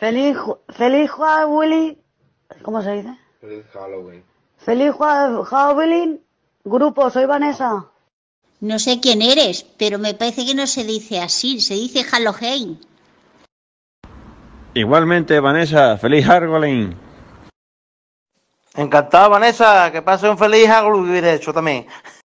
Feliz Halloween. ¿Cómo se dice? Feliz Halloween. Feliz Halloween. Grupo, soy Vanessa. No sé quién eres, pero me parece que no se dice así, se dice Halloween. Igualmente, Vanessa, feliz Halloween. Encantado, Vanessa, que pase un feliz Halloween, de hecho, también.